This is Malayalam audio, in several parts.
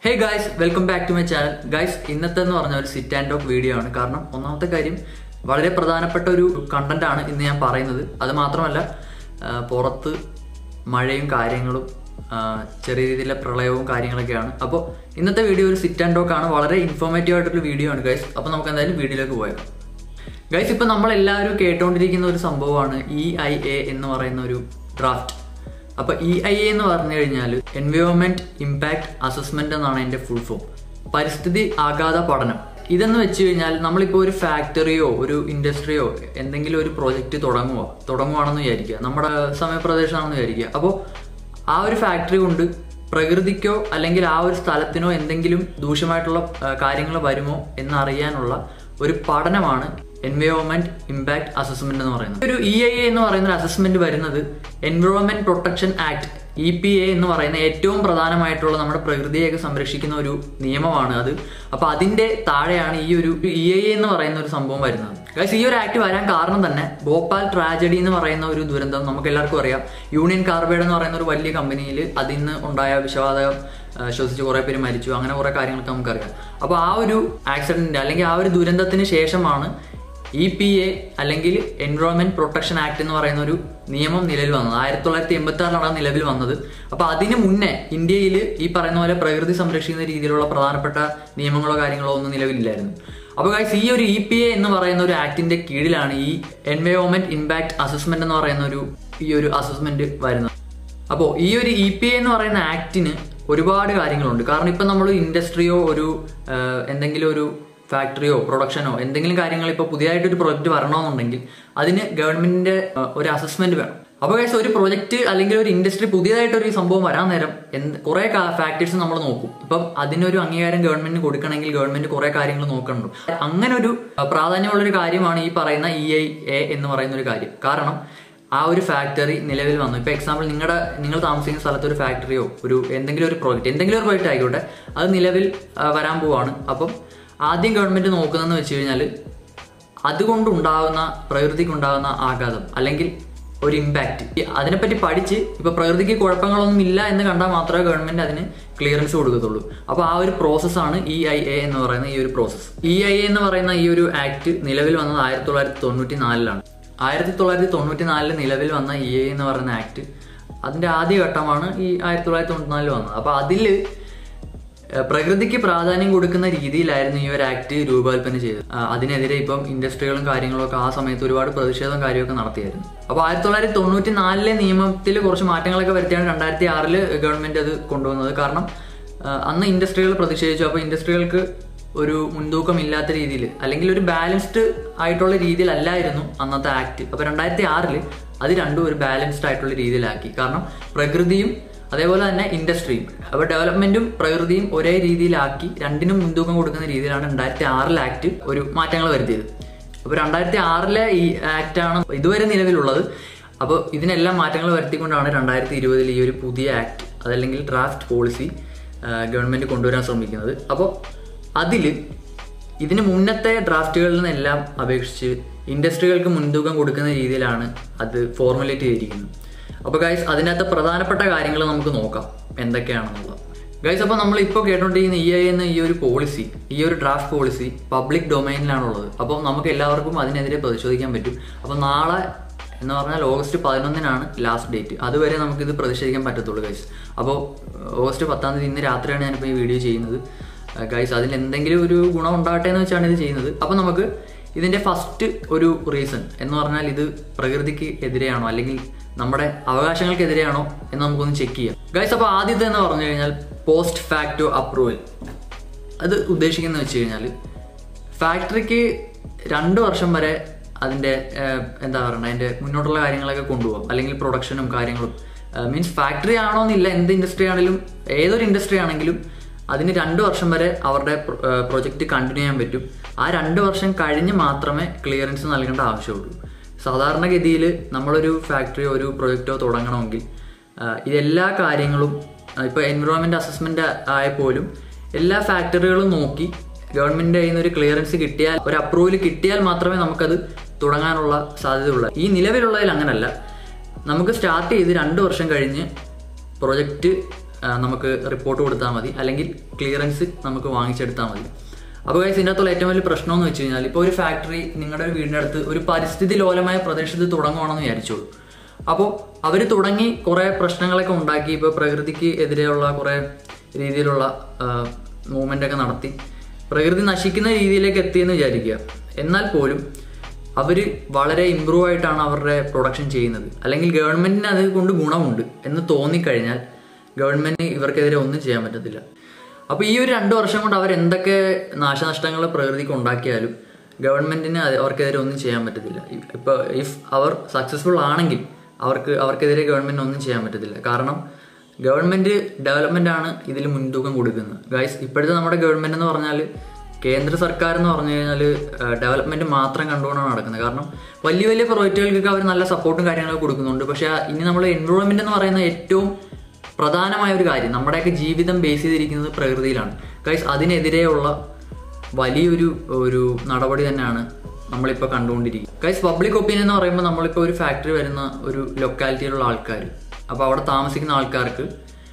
Hey guys, welcome back to my channel. Guys, ഇന്നത്തെ എന്ന് പറഞ്ഞ ഒരു സിറ്റ് ആൻഡ് ടോക്ക് വീഡിയോ ആണ്. കാരണം ഒന്നാമത്തെ കാര്യം വളരെ പ്രധാനപ്പെട്ട ഒരു കണ്ടന്റ് ആണ് ഇന്ന് ഞാൻ പറയുന്നത്. അത് മാത്രമല്ല പുറത്ത് മഴയും കാര്യങ്ങളും ചെറിയ രീതിയിലുള്ള പ്രളയവും കാര്യങ്ങളൊക്കെയാണ്. അപ്പോൾ ഇന്നത്തെ വീഡിയോ ഒരു സിറ്റ് ആൻഡ് ടോക്ക് ആണ്. വളരെ ഇൻഫോർമേറ്റീവ് ആയിട്ടുള്ള വീഡിയോ ആണ് ഗൈസ്. അപ്പോൾ നമുക്ക് എന്തായാലും വീഡിയോയിലേക്ക് പോയേക്കാം. ഗൈസ്, ഇപ്പോൾ നമ്മളെല്ലാവരും കേട്ടുകൊണ്ടിരിക്കുന്ന ഒരു സംഭവമാണ് EIA എന്ന് പറയുന്ന ഒരു ഡ്രാഫ്റ്റ്. അപ്പോൾ EIA എന്ന് പറഞ്ഞു കഴിഞ്ഞാൽ എൻവയോൺമെന്റ് ഇമ്പാക്ട് അസസ്മെന്റ് എന്നാണ് അതിന്റെ ഫുൾ ഫോം. പരിസ്ഥിതി ആഘാത പഠനം. ഇതെന്ന് വെച്ച് കഴിഞ്ഞാൽ നമ്മളിപ്പോൾ ഒരു ഫാക്ടറിയോ ഒരു ഇൻഡസ്ട്രിയോ എന്തെങ്കിലും ഒരു പ്രോജക്റ്റ് തുടങ്ങുവാണെന്ന് വിചാരിക്കുക, നമ്മുടെ സമയപ്രദേശമാണെന്ന് വിചാരിക്കുക. അപ്പോൾ ആ ഒരു ഫാക്ടറി കൊണ്ട് പ്രകൃതിക്കോ അല്ലെങ്കിൽ ആ ഒരു സ്ഥലത്തിനോ എന്തെങ്കിലും ദൂഷ്യമായിട്ടുള്ള കാര്യങ്ങൾ വരുമോ എന്നറിയാനുള്ള ഒരു പഠനമാണ് എൻവയോൺമെന്റ് ഇമ്പാക്ട് അസസ്മെന്റ് എന്ന് പറയുന്നത്. ഒരു EIA എന്ന് പറയുന്ന ഒരു അസസ്മെന്റ് വരുന്നത് എൻവയോൺമെന്റ് പ്രൊട്ടക്ഷൻ ആക്ട് EPA എന്ന് പറയുന്ന ഏറ്റവും പ്രധാനമായിട്ടുള്ള നമ്മുടെ പ്രകൃതിയൊക്കെ സംരക്ഷിക്കുന്ന ഒരു നിയമമാണ് അത്. അപ്പൊ അതിന്റെ താഴെയാണ് ഈ ഒരു EIA എന്ന് പറയുന്ന ഒരു സംഭവം വരുന്നത്. ഗൈസ്, ഈ ഒരു ആക്ട് വരാൻ കാരണം തന്നെ ഭോപ്പാൽ ട്രാജഡി എന്ന് പറയുന്ന ഒരു ദുരന്തം നമുക്ക് എല്ലാവർക്കും അറിയാം. യൂണിയൻ കാർബൈഡ് എന്ന് പറയുന്ന ഒരു വലിയ കമ്പനിയിൽ അതിന്ന് ഉണ്ടായ വിഷവാതകം ശ്വസിച്ച് കുറെ പേര് മരിച്ചു. അങ്ങനെ കുറെ കാര്യങ്ങളൊക്കെ നമുക്കറിയാം. അപ്പോൾ ആ ഒരു ആക്സിഡന്റ് അല്ലെങ്കിൽ ആ ഒരു ദുരന്തത്തിന് ശേഷമാണ് EPA അല്ലെങ്കിൽ എൻവയോൺമെന്റ് പ്രൊട്ടക്ഷൻ ആക്ട് എന്ന് പറയുന്ന ഒരു നിയമം നിലവിൽ വന്നത്. 1986 നിലവിൽ വന്നത്. അപ്പൊ അതിന് മുന്നേ ഇന്ത്യയിൽ ഈ പറയുന്ന പോലെ പ്രകൃതി സംരക്ഷിക്കുന്ന രീതിയിലുള്ള പ്രധാനപ്പെട്ട നിയമങ്ങളോ കാര്യങ്ങളോ ഒന്നും നിലവിലില്ലായിരുന്നു. അപ്പോൾ ഗൈസ്, ഈ ഒരു EPA എന്ന് പറയുന്ന ഒരു ആക്ടിന്റെ കീഴിലാണ് ഈ എൻവയോൺമെന്റ് ഇമ്പാക്ട് അസസ്മെന്റ് എന്ന് പറയുന്ന ഈ ഒരു അസസ്മെന്റ് വരുന്നത്. അപ്പോൾ ഈ ഒരു EPA എന്ന് പറയുന്ന ആക്ടിന് ഒരുപാട് കാര്യങ്ങളുണ്ട്. കാരണം ഇപ്പം നമ്മൾ ഇൻഡസ്ട്രിയോ ഒരു എന്തെങ്കിലും ഒരു ഫാക്ടറിയോ പ്രൊഡക്ഷനോ എന്തെങ്കിലും കാര്യങ്ങൾ ഇപ്പോൾ പുതിയതായിട്ടൊരു പ്രൊജക്റ്റ് വരണമെന്നുണ്ടെങ്കിൽ അതിന് ഗവൺമെന്റിന്റെ ഒരു അസസ്മെന്റ് വേണം. അപ്പോൾ ഗൈസ്, ഒരു പ്രൊജക്റ്റ് അല്ലെങ്കിൽ ഒരു ഇൻഡസ്ട്രി പുതിയതായിട്ടൊരു സംഭവം വരാൻ നേരം കുറെ ഫാക്ടേഴ്സ് നമ്മൾ നോക്കും. ഇപ്പം അതിനൊരു അംഗീകാരം ഗവൺമെന്റിന് കൊടുക്കണമെങ്കിൽ ഗവൺമെന്റ് കുറെ കാര്യങ്ങൾ നോക്കണുണ്ട്. അങ്ങനെ ഒരു പ്രാധാന്യമുള്ളൊരു കാര്യമാണ് ഈ പറയുന്ന EIA എന്ന് പറയുന്ന ഒരു കാര്യം. കാരണം ആ ഒരു ഫാക്ടറി നിലവിൽ വന്നു. ഇപ്പൊ എക്സാമ്പിൾ നിങ്ങൾ താമസിക്കുന്ന സ്ഥലത്ത് ഒരു ഫാക്ടറിയോ ഒരു എന്തെങ്കിലും ഒരു പ്രോജക്റ്റ് ആയിക്കോട്ടെ, അത് നിലവിൽ വരാൻ പോവാണ്. അപ്പം ആദ്യം ഗവൺമെന്റ് നോക്കുന്നതെന്ന് വെച്ച് കഴിഞ്ഞാൽ അതുകൊണ്ടുണ്ടാകുന്ന പ്രകൃതിക്കുണ്ടാകുന്ന ആഘാതം അല്ലെങ്കിൽ ഒരു ഇമ്പാക്റ്റ്, അതിനെപ്പറ്റി പഠിച്ച് ഇപ്പൊ പ്രകൃതിക്ക് കുഴപ്പങ്ങളൊന്നും ഇല്ല എന്ന് കണ്ടാൽ മാത്രമേ ഗവൺമെന്റ് അതിന് ക്ലിയറൻസ് കൊടുക്കത്തുള്ളൂ. അപ്പോൾ ആ ഒരു പ്രോസസ്സാണ് EIA എന്ന് പറയുന്ന ഈ ഒരു പ്രോസസ്സ്. EIA എന്ന് പറയുന്ന ഈ ഒരു ആക്ട് നിലവിൽ വന്നത് 1994 1994 നിലവിൽ വന്ന EIA എന്ന് പറയുന്ന ആക്ട് അതിന്റെ ആദ്യ ഘട്ടമാണ് ഈ 1994 വന്നത്. അപ്പൊ അതില് പ്രകൃതിക്ക് പ്രാധാന്യം കൊടുക്കുന്ന രീതിയിലായിരുന്നു ഈ ഒരു ആക്ട് രൂപകൽപ്പന ചെയ്തത്. അതിനെതിരെ ഇപ്പം ഇൻഡസ്ട്രികളും കാര്യങ്ങളും ഒക്കെ ആ സമയത്ത് ഒരുപാട് പ്രതിഷേധവും കാര്യമൊക്കെ നടത്തിയായിരുന്നു. അപ്പോൾ 1994 നിയമത്തിൽ കുറച്ച് മാറ്റങ്ങളൊക്കെ വരുത്തിയാണ് 2006 ഗവൺമെന്റ് അത് കൊണ്ടുവന്നത്. കാരണം അന്ന് ഇൻഡസ്ട്രികൾ പ്രതിഷേധിച്ചു. അപ്പോൾ ഇൻഡസ്ട്രികൾക്ക് ഒരു മുൻതൂക്കം ഇല്ലാത്ത രീതിയിൽ അല്ലെങ്കിൽ ഒരു ബാലൻസ്ഡ് ആയിട്ടുള്ള രീതിയിലല്ലായിരുന്നു അന്നത്തെ ആക്ട്. അപ്പോൾ 2006 അത് രണ്ടും ഒരു ബാലൻസ്ഡ് ആയിട്ടുള്ള രീതിയിലാക്കി. കാരണം പ്രകൃതിയും അതേപോലെ തന്നെ ഇൻഡസ്ട്രിയും, അപ്പോൾ ഡെവലപ്മെന്റും പ്രകൃതിയും ഒരേ രീതിയിലാക്കി രണ്ടിനും മുൻതൂക്കം കൊടുക്കുന്ന രീതിയിലാണ് 2006 ആക്ട് ഒരു മാറ്റങ്ങൾ വരുത്തിയത്. അപ്പോൾ 2006 ഈ ആക്ടാണ് ഇതുവരെ നിലവിലുള്ളത്. അപ്പോൾ ഇതിനെല്ലാം മാറ്റങ്ങൾ വരുത്തിക്കൊണ്ടാണ് 2020 ഈ ഒരു പുതിയ ആക്ട് അതല്ലെങ്കിൽ ഡ്രാഫ്റ്റ് പോളിസി ഗവൺമെന്റ് കൊണ്ടുവരാൻ ശ്രമിക്കുന്നത്. അപ്പോൾ ഇതിന് മുന്നത്തെ ഡ്രാഫ്റ്റുകളിൽ നിന്നെല്ലാം അപേക്ഷിച്ച് ഇൻഡസ്ട്രികൾക്ക് മുൻതൂക്കം കൊടുക്കുന്ന രീതിയിലാണ് അത് ഫോർമുലേറ്റ് ചെയ്തിരിക്കുന്നത്. അപ്പോൾ ഗൈസ്, അതിനകത്ത് പ്രധാനപ്പെട്ട കാര്യങ്ങൾ നമുക്ക് നോക്കാം എന്തൊക്കെയാണെന്നുള്ളത്. ഗൈസ്, അപ്പോൾ നമ്മൾ ഇപ്പോൾ കേട്ടോണ്ടിരിക്കുന്ന EIA എന്ന ഈ ഒരു പോളിസി, ഈ ഒരു ഡ്രാഫ്റ്റ് പോളിസി പബ്ലിക് ഡൊമൈനിലാണുള്ളത്. അപ്പോൾ നമുക്ക് എല്ലാവർക്കും അതിനെതിരെ പരിശോധിക്കാൻ പറ്റും. അപ്പോൾ നാളെ എന്ന് പറഞ്ഞാൽ August 11 ലാസ്റ്റ് ഡേറ്റ്. അതുവരെ നമുക്കിത് പ്രതിഷേധിക്കാൻ പറ്റത്തുള്ളൂ ഗൈസ്. അപ്പോൾ August 10 ഇന്ന് രാത്രിയാണ് ഞാനിപ്പോൾ ഈ വീഡിയോ ചെയ്യുന്നത് ഗൈസ്. അതിൽ എന്തെങ്കിലും ഒരു ഗുണം ഉണ്ടാകട്ടെ എന്ന് വെച്ചാണ് ഇത് ചെയ്യുന്നത്. അപ്പോൾ നമുക്ക് ഇതിന്റെ ഫസ്റ്റ് ഒരു റീസൺ എന്ന് പറഞ്ഞാൽ ഇത് പ്രകൃതിക്ക് എതിരെയാണോ അല്ലെങ്കിൽ നമ്മുടെ അവകാശങ്ങൾക്കെതിരെയാണോ എന്ന് നമുക്കൊന്ന് ചെക്ക് ചെയ്യാം ഗൈസ്. അപ്പോൾ ആദ്യത്തെ എന്ന് പറഞ്ഞു കഴിഞ്ഞാൽ പോസ്റ്റ് ഫാക്ടോ അപ്രൂവൽ. അത് ഉദ്ദേശിക്കുന്നത് വെച്ച് കഴിഞ്ഞാൽ ഫാക്ടറിക്ക് 2 വർഷം വരെ അതിന്റെ എന്താ പറയുക അതിന്റെ മുന്നോട്ടുള്ള കാര്യങ്ങളൊക്കെ കൊണ്ടുപോകാം. അല്ലെങ്കിൽ പ്രൊഡക്ഷനും കാര്യങ്ങളും മീൻസ് ഫാക്ടറി ആണോ എന്നില്ല, എന്ത് ഇൻഡസ്ട്രി ആണെങ്കിലും ഏതൊരു ഇൻഡസ്ട്രി ആണെങ്കിലും അതിന് 2 വർഷം വരെ അവരുടെ പ്രൊജക്റ്റ് കണ്ടിന്യൂ ചെയ്യാൻ പറ്റും. ആ 2 വർഷം കഴിഞ്ഞ് മാത്രമേ ക്ലിയറൻസ് നൽകേണ്ട ആവശ്യമുള്ളൂ. സാധാരണഗതിയിൽ നമ്മളൊരു ഫാക്ടറിയോ ഒരു പ്രൊജക്റ്റോ തുടങ്ങണമെങ്കിൽ ഇതെല്ലാ കാര്യങ്ങളും ഇപ്പോൾ എൻവയോൺമെന്റ് അസസ്മെന്റ് ആയപ്പോലും എല്ലാ ഫാക്ടറികളും നോക്കി ഗവൺമെന്റിന്റെ കയ്യിൽ നിന്ന് ഒരു ക്ലിയറൻസ് കിട്ടിയാൽ, ഒരു അപ്രൂവൽ കിട്ടിയാൽ മാത്രമേ നമുക്കത് തുടങ്ങാനുള്ള സാധ്യതയുള്ളൂ. ഈ നിലവിലുള്ളതിൽ അങ്ങനല്ല. നമുക്ക് സ്റ്റാർട്ട് ചെയ്ത് 2 വർഷം കഴിഞ്ഞ് പ്രൊജക്റ്റ് നമുക്ക് റിപ്പോർട്ട് കൊടുത്താൽ മതി, അല്ലെങ്കിൽ ക്ലിയറൻസ് നമുക്ക് വാങ്ങിച്ചെടുത്താൽ മതി. അപ്പോൾ ഗൈസ് ഇതിൻ്റെ അകത്തുള്ള ഏറ്റവും വലിയ പ്രശ്നം എന്ന് വെച്ച് കഴിഞ്ഞാൽ, ഇപ്പോൾ ഒരു ഫാക്ടറി നിങ്ങളുടെ ഒരു വീടിൻ്റെ അടുത്ത് ഒരു പരിസ്ഥിതി ലോലമായ പ്രദേശത്ത് തുടങ്ങുകയാണെന്ന് വിചാരിച്ചോളൂ. അപ്പോൾ അവർ തുടങ്ങി കുറേ പ്രശ്നങ്ങളൊക്കെ ഉണ്ടാക്കി, ഇപ്പോൾ പ്രകൃതിക്ക് എതിരെയുള്ള കുറേ രീതിയിലുള്ള മൂവ്മെൻ്റ് ഒക്കെ നടത്തി പ്രകൃതി നശിക്കുന്ന രീതിയിലേക്ക് എത്തിയെന്ന് വിചാരിക്കുക. എന്നാൽ പോലും അവർ വളരെ ഇമ്പ്രൂവ് ആയിട്ടാണ് അവരുടെ പ്രൊഡക്ഷൻ ചെയ്യുന്നത്, അല്ലെങ്കിൽ ഗവൺമെൻറ്റിന് അത് കൊണ്ട് ഗുണമുണ്ട് എന്ന് തോന്നിക്കഴിഞ്ഞാൽ ഗവൺമെൻറ് ഇവർക്കെതിരെ ഒന്നും ചെയ്യാൻ പറ്റത്തില്ല. അപ്പോൾ ഈ ഒരു 2 വർഷം കൊണ്ട് അവർ എന്തൊക്കെ നാശനഷ്ടങ്ങൾ പ്രകൃതിക്ക് ഉണ്ടാക്കിയാലും ഗവൺമെൻറ്റിന് അവർക്കെതിരെ ഒന്നും ചെയ്യാൻ പറ്റത്തില്ല. ഇപ്പോൾ ഇഫ് അവർ സക്സസ്ഫുൾ ആണെങ്കിൽ അവർക്കെതിരെ ഗവൺമെൻറ് ഒന്നും ചെയ്യാൻ പറ്റത്തില്ല. കാരണം ഗവൺമെൻറ് ഡെവലപ്മെൻ്റ് ആണ് ഇതിൽ മുൻതൂക്കം കൊടുക്കുന്നത്. ഗൈസ് ഇപ്പോഴത്തെ നമ്മുടെ ഗവൺമെൻറ് എന്ന് പറഞ്ഞാൽ, കേന്ദ്ര സർക്കാർ എന്ന് പറഞ്ഞു കഴിഞ്ഞാൽ ഡെവലപ്മെൻറ്റ് മാത്രം കണ്ടുകൊണ്ടാണ് നടക്കുന്നത്. കാരണം വലിയ വലിയ പ്രോജക്റ്റുകൾക്കൊക്കെ അവർ നല്ല സപ്പോർട്ടും കാര്യങ്ങളൊക്കെ കൊടുക്കുന്നുണ്ട്. പക്ഷേ ഇനി നമ്മൾ എൻവയോൺമെൻറ്റ് എന്ന് പറയുന്ന ഏറ്റവും പ്രധാനമായ ഒരു കാര്യം, നമ്മുടെയൊക്കെ ജീവിതം ബേസ് ചെയ്തിരിക്കുന്നത് പ്രകൃതിയിലാണ്. ഗൈസ് അതിനെതിരെയുള്ള വലിയൊരു നടപടി തന്നെയാണ് നമ്മളിപ്പോൾ കണ്ടുകൊണ്ടിരിക്കുന്നത്. ഗൈസ് പബ്ലിക് ഒപ്പീനിയൻ എന്ന് പറയുമ്പോൾ, നമ്മളിപ്പോൾ ഒരു ഫാക്ടറി വരുന്ന ഒരു ലൊക്കാലിറ്റിയിലുള്ള ആൾക്കാർ, അപ്പോൾ അവിടെ താമസിക്കുന്ന ആൾക്കാർക്ക്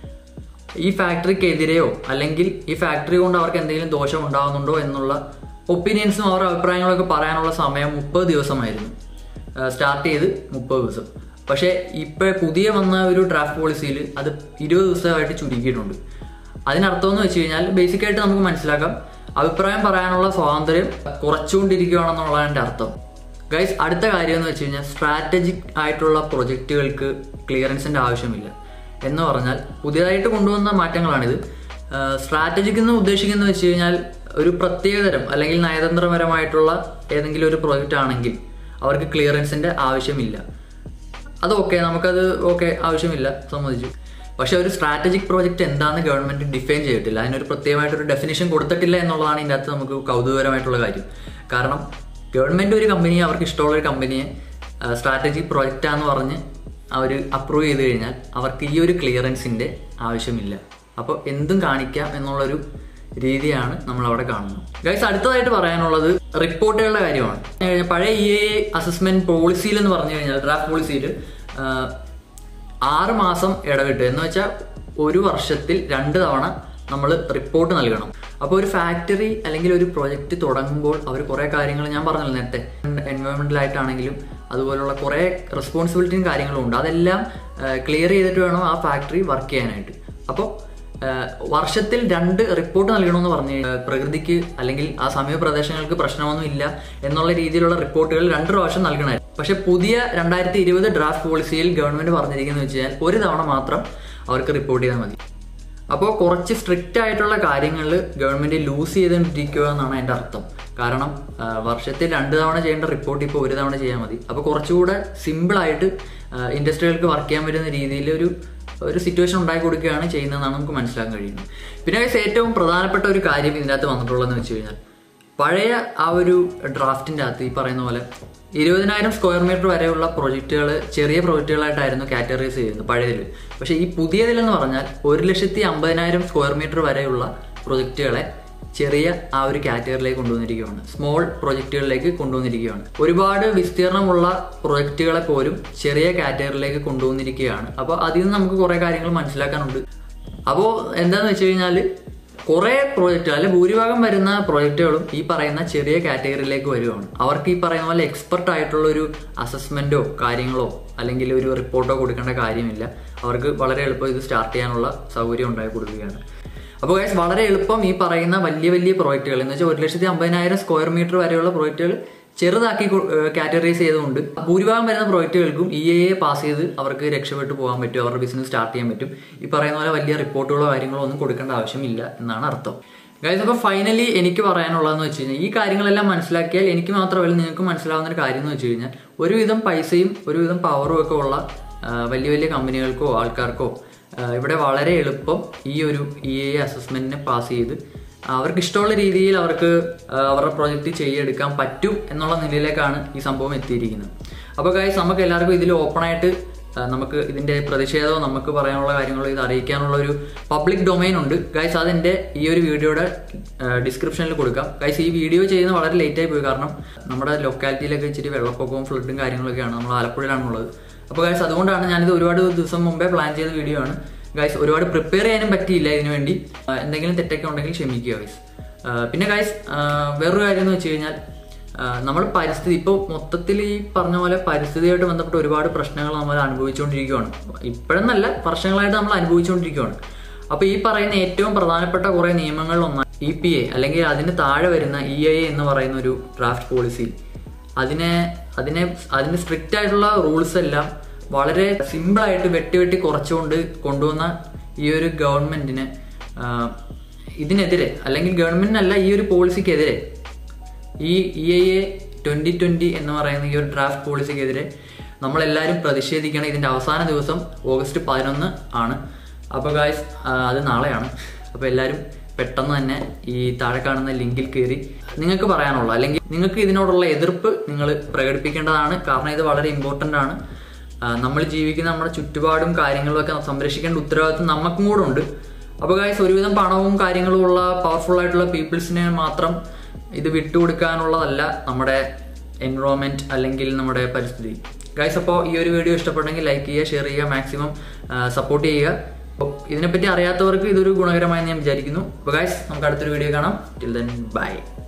ഈ ഫാക്ടറിക്കെതിരെയോ അല്ലെങ്കിൽ ഈ ഫാക്ടറി കൊണ്ട് അവർക്ക് എന്തെങ്കിലും ദോഷം ഉണ്ടാകുന്നുണ്ടോ എന്നുള്ള ഒപ്പീനിയൻസും അവരുടെ അഭിപ്രായങ്ങളൊക്കെ പറയാനുള്ള സമയം 30 ദിവസമായിരുന്നു. സ്റ്റാർട്ട് ചെയ്ത് 30 ദിവസം. പക്ഷേ ഇപ്പോൾ പുതിയ വന്ന ഒരു ഡ്രാഫ്റ്റ് പോളിസിയിൽ അത് 20 ദിവസമായിട്ട് ചുരുക്കിയിട്ടുണ്ട്. അതിനർത്ഥം എന്ന് വെച്ച് കഴിഞ്ഞാൽ, ബേസിക്കായിട്ട് നമുക്ക് മനസ്സിലാക്കാം, അഭിപ്രായം പറയാനുള്ള സ്വാതന്ത്ര്യം കുറച്ചുകൊണ്ടിരിക്കുകയാണെന്നുള്ളതിൻ്റെ അർത്ഥം. ഗൈസ് അടുത്ത കാര്യം എന്ന് വെച്ച് കഴിഞ്ഞാൽ, സ്ട്രാറ്റജിക് ആയിട്ടുള്ള പ്രൊജക്റ്റുകൾക്ക് ക്ലിയറൻസിൻ്റെ ആവശ്യമില്ല. എന്ന് പറഞ്ഞാൽ പുതിയതായിട്ട് കൊണ്ടുവന്ന മാറ്റങ്ങളാണിത്. സ്ട്രാറ്റജിക് എന്ന് ഉദ്ദേശിക്കുന്നത് വെച്ച് കഴിഞ്ഞാൽ, ഒരു പ്രത്യേകതരം അല്ലെങ്കിൽ നയതന്ത്രപരമായിട്ടുള്ള ഏതെങ്കിലും ഒരു പ്രോജക്റ്റ് ആണെങ്കിൽ അവർക്ക് ക്ലിയറൻസിൻ്റെ ആവശ്യമില്ല. അത് നമുക്കത് ആവശ്യമില്ല, സമ്മതിച്ചു. പക്ഷെ ഒരു സ്ട്രാറ്റജിക് പ്രോജക്റ്റ് എന്താണെന്ന് ഗവൺമെൻറ് ഡിഫൈൻ ചെയ്തിട്ടില്ല, അതിനൊരു പ്രത്യേകമായിട്ടൊരു ഡെഫിനിഷൻ കൊടുത്തിട്ടില്ല എന്നുള്ളതാണ് ഇതിൻ്റെ അകത്ത് നമുക്ക് കൗതുകകരമായിട്ടുള്ള കാര്യം. കാരണം ഗവൺമെൻറ് ഒരു കമ്പനിയെ, അവർക്ക് ഇഷ്ടമുള്ളൊരു കമ്പനിയെ സ്ട്രാറ്റജിക് പ്രോജക്റ്റാന്ന് പറഞ്ഞ് അവർ അപ്രൂവ് ചെയ്ത് കഴിഞ്ഞാൽ അവർക്ക് ഈ ഒരു ക്ലിയറൻസിൻ്റെ ആവശ്യമില്ല. അപ്പോൾ എന്തും കാണിക്കാം എന്നുള്ളൊരു രീതിയാണ് നമ്മളവിടെ കാണുന്നത്. ഗൈസ് അടുത്തതായിട്ട് പറയാനുള്ളത് റിപ്പോർട്ടുകളുടെ കാര്യമാണ്. പഴയ EIA അസസ്മെൻറ്റ് പോളിസിയിൽ എന്ന് പറഞ്ഞു കഴിഞ്ഞാൽ, ഡ്രാഫ്റ്റ് പോളിസിയിൽ 6 മാസം ഇടവിട്ട്, എന്ന് വെച്ചാൽ 1 വർഷത്തിൽ 2 തവണ നമ്മൾ റിപ്പോർട്ട് നൽകണം. അപ്പോൾ ഒരു ഫാക്ടറി അല്ലെങ്കിൽ ഒരു പ്രൊജക്റ്റ് തുടങ്ങുമ്പോൾ അവർ കുറേ കാര്യങ്ങൾ, ഞാൻ പറഞ്ഞല്ലോ നേരത്തെ, എൻവയോൺമെൻറ്റലായിട്ടാണെങ്കിലും അതുപോലുള്ള കുറേ റെസ്പോൺസിബിലിറ്റിയും കാര്യങ്ങളും ഉണ്ട്. അതെല്ലാം ക്ലിയർ ചെയ്തിട്ട് വേണം ആ ഫാക്ടറി വർക്ക് ചെയ്യാനായിട്ട്. അപ്പോൾ വർഷത്തിൽ 2 റിപ്പോർട്ട് നൽകണമെന്ന് പറഞ്ഞു കഴിഞ്ഞാൽ, പ്രകൃതിക്ക് അല്ലെങ്കിൽ ആ സമീപപ്രദേശങ്ങൾക്ക് പ്രശ്നമൊന്നും ഇല്ല എന്നുള്ള രീതിയിലുള്ള റിപ്പോർട്ടുകൾ 2 പ്രാവശ്യം നൽകണമായിരുന്നു. പക്ഷെ പുതിയ 2020 ഡ്രാഫ്റ്റ് പോളിസിയിൽ ഗവൺമെൻറ് പറഞ്ഞിരിക്കുന്നത് വെച്ച് കഴിഞ്ഞാൽ 1 തവണ മാത്രം അവർക്ക് റിപ്പോർട്ട് ചെയ്താൽ മതി. അപ്പോൾ കുറച്ച് സ്ട്രിക്റ്റ് ആയിട്ടുള്ള കാര്യങ്ങളിൽ ഗവൺമെൻറ് ലൂസ് ചെയ്തുകൊണ്ടിരിക്കുക എന്നാണ് അതിൻ്റെ അർത്ഥം. കാരണം വർഷത്തിൽ 2 തവണ ചെയ്യേണ്ട റിപ്പോർട്ട് ഇപ്പോൾ 1 തവണ ചെയ്യാൻ മതി. അപ്പോൾ കുറച്ചുകൂടെ സിമ്പിളായിട്ട് ഇൻഡസ്ട്രികൾക്ക് വർക്ക് ചെയ്യാൻ പറ്റുന്ന രീതിയിൽ ഒരു സിറ്റുവേഷൻ ഉണ്ടാക്കി കൊടുക്കുകയാണ് ചെയ്യുന്നതെന്നാണ് നമുക്ക് മനസ്സിലാക്കാൻ കഴിയുന്നത്. പിന്നെ ഏറ്റവും പ്രധാനപ്പെട്ട ഒരു കാര്യം ഇതിനകത്ത് വന്നിട്ടുള്ളതെന്ന് വെച്ച് കഴിഞ്ഞാൽ, പഴയ ആ ഒരു ഡ്രാഫ്റ്റിൻ്റെ അകത്ത് ഈ പറയുന്ന പോലെ 20,000 സ്ക്വയർ മീറ്റർ വരെയുള്ള പ്രൊജക്റ്റുകൾ ചെറിയ പ്രൊജക്റ്റുകളായിട്ടായിരുന്നു കാറ്റഗറൈസ് ചെയ്യുന്നത് പഴയതിൽ. പക്ഷേ ഈ പുതിയതിലെന്ന് പറഞ്ഞാൽ 1,50,000 സ്ക്വയർ മീറ്റർ വരെയുള്ള പ്രൊജക്റ്റുകളെ ചെറിയ ആ ഒരു കാറ്റഗറിയിലേക്ക് കൊണ്ടുവന്നിരിക്കുകയാണ്, സ്മോൾ പ്രൊജക്റ്റുകളിലേക്ക് കൊണ്ടുവന്നിരിക്കുകയാണ്. ഒരുപാട് വിസ്തീർണമുള്ള പ്രൊജക്റ്റുകളെ പോലും ചെറിയ കാറ്റഗറിയിലേക്ക് കൊണ്ടുവന്നിരിക്കുകയാണ്. അപ്പോൾ അതിൽ നിന്ന് നമുക്ക് കുറേ കാര്യങ്ങൾ മനസ്സിലാക്കാനുണ്ട്. അപ്പോൾ എന്താണെന്ന് വെച്ച് കഴിഞ്ഞാൽ, കുറേ പ്രോജക്റ്റ് അല്ലെ ഭൂരിഭാഗം വരുന്ന പ്രോജക്റ്റുകളും ഈ പറയുന്ന ചെറിയ കാറ്റഗറിയിലേക്ക് വരുവാണ്. അവർക്ക് ഈ പറയുന്ന പോലെ എക്സ്പെർട്ട് ആയിട്ടുള്ള ഒരു അസസ്മെൻറ്റോ കാര്യങ്ങളോ അല്ലെങ്കിൽ ഒരു റിപ്പോർട്ടോ കൊടുക്കേണ്ട കാര്യമില്ല. അവർക്ക് വളരെ എളുപ്പം ഇത് സ്റ്റാർട്ട് ചെയ്യാനുള്ള സൗകര്യം ഉണ്ടാക്കി കൊടുക്കുകയാണ്. അപ്പോൾ ഗൈസ് വളരെ എളുപ്പം ഈ പറയുന്ന വലിയ വലിയ പ്രോജക്റ്റുകൾ എന്ന് വെച്ചാൽ 1,50,000 സ്ക്വയർ മീറ്റർ വരെയുള്ള പ്രോജക്റ്റുകൾ ചെറുതാക്കി കാറ്റഗറൈസ് ചെയ്തുകൊണ്ട് ഭൂരിഭാഗം വരുന്ന പ്രോജക്റ്റുകൾക്കും EIA പാസ് ചെയ്ത് അവർക്ക് രക്ഷപ്പെട്ടു പോകാൻ പറ്റും, അവരുടെ ബിസിനസ് സ്റ്റാർട്ട് ചെയ്യാൻ പറ്റും. ഈ പറയുന്ന പോലെ വലിയ റിപ്പോർട്ടുകളോ കാര്യങ്ങളോ ഒന്നും കൊടുക്കേണ്ട ആവശ്യമില്ല എന്നാണ് അർത്ഥം. ഗൈസ് അപ്പോൾ ഫൈനലി എനിക്ക് പറയാനുള്ളതെന്ന് വെച്ച് കഴിഞ്ഞാൽ, ഈ കാര്യങ്ങളെല്ലാം മനസ്സിലാക്കിയാൽ എനിക്ക് മാത്രമല്ല നിങ്ങൾക്ക് മനസ്സിലാവുന്ന ഒരു കാര്യം എന്ന് വെച്ച് കഴിഞ്ഞാൽ, ഒരുവിധം പൈസയും ഒരുവിധം പവറും ഒക്കെ ഉള്ള വലിയ വലിയ കമ്പനികൾക്കോ ആൾക്കാർക്കോ ഇവിടെ വളരെ എളുപ്പം ഈ ഒരു EIA അസസ്മെന്റിനെ പാസ് ചെയ്ത് അവർക്ക് ഇഷ്ടമുള്ള രീതിയിൽ അവർക്ക് അവരുടെ പ്രോജക്റ്റ് ചെയ്തെടുക്കാൻ പറ്റും എന്നുള്ള നിലയിലേക്കാണ് ഈ സംഭവം എത്തിയിരിക്കുന്നത്. അപ്പോൾ ഗൈസ് നമുക്ക് എല്ലാവർക്കും ഇതിൽ ഓപ്പണായിട്ട് നമുക്ക് ഇതിൻ്റെ പ്രതിഷേധവും നമുക്ക് പറയാനുള്ള കാര്യങ്ങളും ഇത് അറിയിക്കാനുള്ള ഒരു പബ്ലിക് ഡൊമൈൻ ഉണ്ട് ഗൈസ്. അതെൻ്റെ ഈ ഒരു വീഡിയോയുടെ ഡിസ്ക്രിപ്ഷനിൽ കൊടുക്കാം ഗൈസ്. ഈ വീഡിയോ ചെയ്യുന്നത് വളരെ ലേറ്റായി പോയി, കാരണം നമ്മുടെ ലൊക്കാലിറ്റിയിലൊക്കെ ഇച്ചിരി വെള്ളപ്പൊക്കവും ഫ്ലഡും കാര്യങ്ങളൊക്കെയാണ്. നമ്മൾ ആലപ്പുഴയിലാണുള്ളത്. അപ്പോൾ ഗൈസ് അതുകൊണ്ടാണ് ഞാനിത് ഒരുപാട് ദിവസം മുമ്പേ പ്ലാൻ ചെയ്ത വീഡിയോ ആണ്. ഗൈസ് ഒരുപാട് പ്രിപ്പയർ ചെയ്യാനും പറ്റിയില്ല ഇതിനു വേണ്ടി. എന്തെങ്കിലും തെറ്റൊക്കെ ഉണ്ടെങ്കിൽ ക്ഷമിക്കുക ഗൈസ്. പിന്നെ ഗൈസ് വേറൊരു കാര്യം എന്ന് വെച്ച് കഴിഞ്ഞാൽ നമ്മൾ പരിസ്ഥിതി ഇപ്പോൾ മൊത്തത്തിൽ ഈ പറഞ്ഞ പോലെ പരിസ്ഥിതിയായിട്ട് ബന്ധപ്പെട്ട് ഒരുപാട് പ്രശ്നങ്ങൾ നമ്മൾ അനുഭവിച്ചുകൊണ്ടിരിക്കുകയാണ്. ഇപ്പോഴെന്നല്ല, വർഷങ്ങളായിട്ട് നമ്മൾ അനുഭവിച്ചുകൊണ്ടിരിക്കുകയാണ്. അപ്പോൾ ഈ പറയുന്ന ഏറ്റവും പ്രധാനപ്പെട്ട കുറേ നിയമങ്ങളിൽ ഒന്നാണ് EPA അല്ലെങ്കിൽ അതിന് താഴെ വരുന്ന EIA എന്ന് പറയുന്ന ഒരു ഡ്രാഫ്റ്റ് പോളിസി. അതിന് സ്ട്രിക്റ്റ് ആയിട്ടുള്ള റൂൾസ് എല്ലാം വളരെ സിമ്പിളായിട്ട് വെട്ടി കുറച്ചുകൊണ്ട് കൊണ്ടുവന്ന ഈ ഒരു ഗവൺമെന്റിന് ഇതിനെതിരെ, അല്ലെങ്കിൽ ഗവൺമെന്റിനല്ല, ഈ ഒരു പോളിസിക്കെതിരെ, ഈ EIA 2020 എന്ന് പറയുന്ന ഈ ഒരു ഡ്രാഫ്റ്റ് പോളിസിക്കെതിരെ നമ്മളെല്ലാവരും പ്രതിഷേധിക്കണം. ഇതിന്റെ അവസാന ദിവസം ഓഗസ്റ്റ് 11 ആണ്. അപ്പോൾ ഗായ്സ് അത് നാളെയാണ്. അപ്പോൾ എല്ലാവരും പെട്ടെന്ന് തന്നെ ഈ താഴെ കാണുന്ന ലിങ്കിൽ കയറി നിങ്ങൾക്ക് പറയാനുള്ള, അല്ലെങ്കിൽ നിങ്ങൾക്ക് ഇതിനോടുള്ള എതിർപ്പ് നിങ്ങൾ പ്രകടിപ്പിക്കേണ്ടതാണ്. കാരണം ഇത് വളരെ ഇമ്പോർട്ടൻ്റ് ആണ്. നമ്മൾ ജീവിക്കുന്ന നമ്മുടെ ചുറ്റുപാടും കാര്യങ്ങളും ഒക്കെ സംരക്ഷിക്കേണ്ട ഉത്തരവാദിത്വം നമുക്കും കൂടെ ഉണ്ട്. അപ്പോൾ ഗായ്സ് ഒരുവിധം പണവും കാര്യങ്ങളും ഉള്ള പവർഫുൾ ആയിട്ടുള്ള പീപ്പിൾസിനെ മാത്രം ഇത് വിട്ടുകൊടുക്കാനുള്ളതല്ല നമ്മുടെ എൻവയോൺമെന്റ് അല്ലെങ്കിൽ നമ്മുടെ പരിസ്ഥിതി. ഗായ്സ് അപ്പോൾ ഈ ഒരു വീഡിയോ ഇഷ്ടപ്പെട്ടെങ്കിൽ ലൈക്ക് ചെയ്യുക, ഷെയർ ചെയ്യുക, മാക്സിമം സപ്പോർട്ട് ചെയ്യുക. അപ്പോൾ ഇതിനെപ്പറ്റി അറിയാത്തവർക്ക് ഇതൊരു ഗുണകരമായി ഞാൻ വിചാരിക്കുന്നു. അപ്പോൾ ഗായ്സ് നമുക്ക് അടുത്തൊരു വീഡിയോ കാണാം. Till then by.